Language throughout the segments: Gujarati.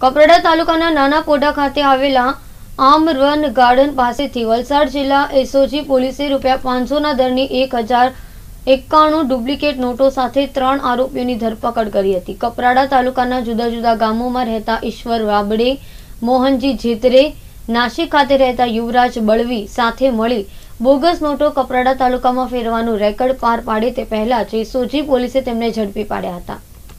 કપરાડા તાલુકાના નાના પોડા ખાતે આવેલા આમ રન ગાર્ડન પાસેથી વલસાડ જિલ્લા એસઓજી પોલીસે ₹500ના દરની 1091 ડુપ્લિકેટ નોટો સાથે 3 આરોપીઓની ધરપકડ કરી હતી। કપરાડા તાલુકાના જુદા જુદા ગામોમાં રહેતા ઈશ્વર વાબડે, મોહનજી જેતરે, નાશિક ખાતે રહેતા યુવરાજ બળવી સાથે મળી બોગસ નોટો કપરાડા તાલુકામાં ફેરવાનું રેકર્ડ પાર પાડે તે પહેલા જ એસઓજી પોલીસે તેમને ઝડપી પાડ્યા હતા।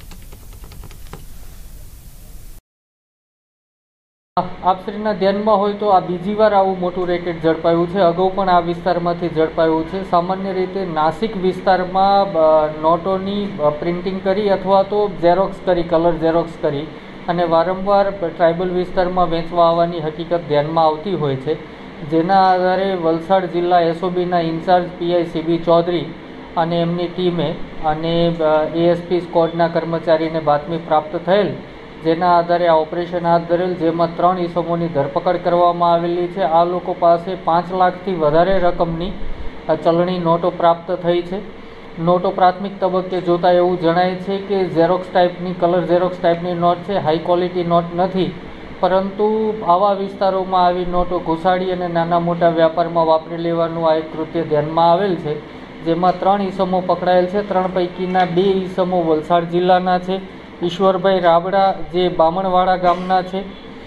આપશ્રીના ધ્યાનમાં હોય તો આ બીજી વાર આવું મોટું રેકેટ ઝડપાયું છે। અગાઉ પણ આ વિસ્તારમાંથી ઝડપાયું છે। સામાન્ય રીતે નાસિક વિસ્તારમાં નોટોની પ્રિન્ટિંગ કરી અથવા તો ઝેરોક્સ કરી, કલર ઝેરોક્સ કરી અને વારંવાર ટ્રાઇબલ વિસ્તારમાં વેચવા આવવાની હકીકત ધ્યાનમાં આવતી હોય છે, જેના આધારે વલસાડ જિલ્લા એસઓબીના ઇન્ચાર્જ પીઆઈ સીબી ચૌધરી અને એમની ટીમે અને એએસપી સ્કોડના કર્મચારીને બાતમી પ્રાપ્ત થયેલ, જેના આધારે આ ઓપરેશન હાથ ધરેલ, જેમાં 3 ઈસમોની ધરપકડ કરવામાં આવેલી છે। આ લોકો પાસે 5 લાખથી વધારે રકમની ચલણી નોટો પ્રાપ્ત થઈ છે। નોટો પ્રાથમિક તબક્કે જોતા એવું જણાય છે કે ઝેરોક્સ ટાઈપની, કલર ઝેરોક્સ ટાઈપની નોટ છે, હાઈ ક્વોલિટી નોટ નથી, પરંતુ આવા વિસ્તારોમાં આવી નોટો ઘુસાડી અને નાના મોટા વ્યાપારમાં વાપરી લેવાનું આ એક કૃત્ય ધ્યાનમાં આવેલ છે, જેમાં 3 ઈસમો પકડાયેલ છે। 3 પૈકીના 2 ઈસમો વલસાડ જિલ્લાના છે। ઈશ્વરભાઈ રાબડા જે બામણવાડા ગામના છે,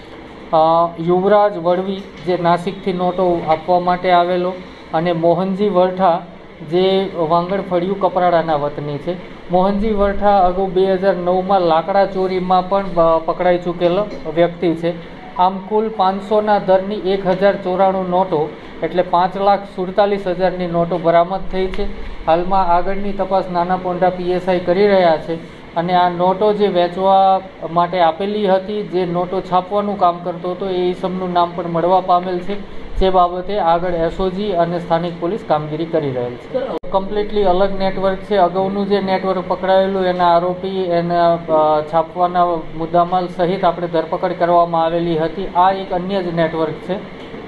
યુવરાજ વળવી જે નાસિકથી નોટો આપવા માટે આવેલો, અને મોહનજી વરઠા જે વાંગડ ફળિયું કપરાડાના વતની છે। મોહનજી વરઠા અગાઉ 2009માં લાકડા ચોરીમાં પણ પકડાઈ ચૂકેલો વ્યક્તિ છે। આમ કુલ 500ના દરની 1094 નોટો એટલે 5,47,000ની નોટો બરામદ થઈ છે। હાલમાં આગળની તપાસ નાના પોંઢા પીએસઆઈ કરી રહ્યા છે અને આ નોટો જે વેચવા માટે આપેલી હતી, જે નોટો છાપવાનું કામ કરતો હતો, એ ઈસમનું નામ પણ મળવા પામેલ છે, જે બાબતે આગળ એસઓજી અને સ્થાનિક પોલીસ કામગીરી કરી રહેલ છે। કમ્પ્લીટલી અલગ નેટવર્ક છે। અગાઉનું જે નેટવર્ક પકડાયેલું એના આરોપી, એના છાપવાના મુદ્દામાલ સહિત આપણે ધરપકડ કરવામાં આવેલી હતી। આ એક અન્ય જ નેટવર્ક છે,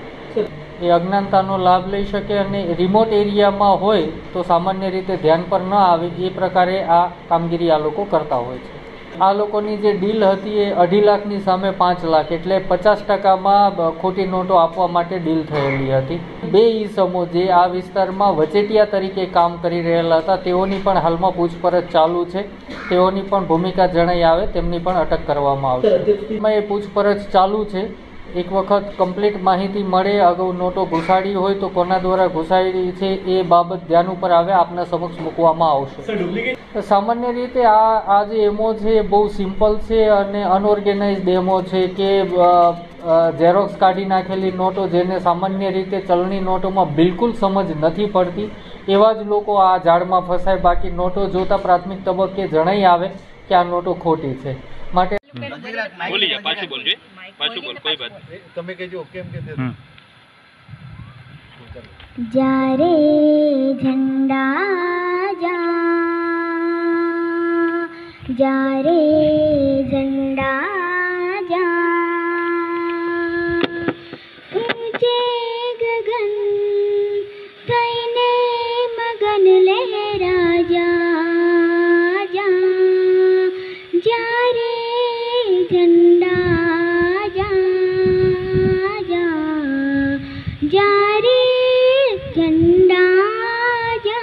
એ અજ્ઞાનતાનો લાભ લઈ શકે અને રિમોટ એરિયામાં હોય તો સામાન્ય રીતે ધ્યાન પર ન આવે એ પ્રકારે આ કામગીરી આ લોકો કરતા હોય છે। આ લોકોની જે ડીલ હતી એ 2.5 લાખની સામે 5 લાખ એટલે 50%માં ખોટી નોટો આપવા માટે ડીલ થયેલી હતી। 2 ઈસમો જે આ વિસ્તારમાં વચેટિયા તરીકે કામ કરી રહેલા હતા, તેઓની પણ હાલમાં પૂછપરછ ચાલુ છે। તેઓની પણ ભૂમિકા જણાઈ આવે તેમની પણ અટક કરવામાં આવશે। એ પૂછપરછ ચાલુ છે। એક વખત કમ્પ્લીટ માહિતી મળે, અગાઉ નોટો ઘુસાડી હોય તો કોના દ્વારા ઘુસાડી છે એ બાબત ધ્યાન ઉપર આવે, આપના સમક્ષ મૂકવામાં આવશે। સામાન્ય રીતે આ જે એમો છે એ બહુ સિમ્પલ છે અને અનઓર્ગેનાઇઝડ એમો છે કે ઝેરોક્સ કાઢી નાખેલી નોટો, જેને સામાન્ય રીતે ચલણી નોટોમાં બિલકુલ સમજ નથી પડતી, એવા જ લોકો આ જાળમાં ફસાય। બાકી નોટો જોતા પ્રાથમિક તબક્કે જણાઈ આવે કે આ નોટો ખોટી છે, માટે બોલી જા, પાછું બોલજે, પાછું બોલ, કોઈ વાત તમે કહેજો કેમ કે જારે ઝંડા જારે ઝંડા ઊંચે ગગન થઈને મગન લહેરા જારે ઝંડા જારે ઝંડા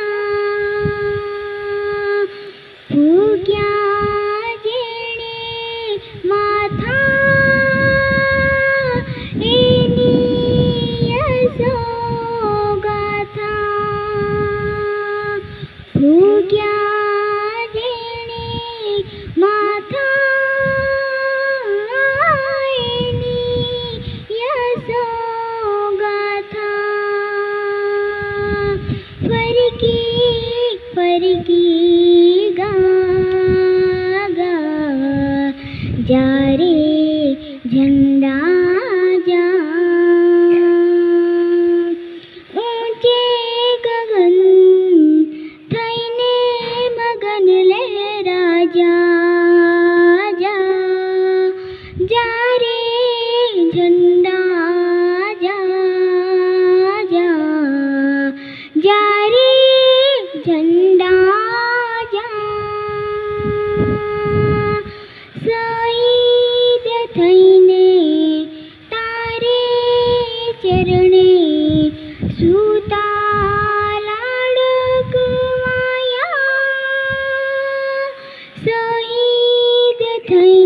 ફૂક્યા જેણે માથા એની યશોગાથા ફૂક્યા જેણે માથા એની યશોગાથા ફરકી ગા જારે ઝંડા ઊંચે ગગન થઈને મગન લહેરા જારે ઝંડા જારે ઝંડા સહી शहीद થઈ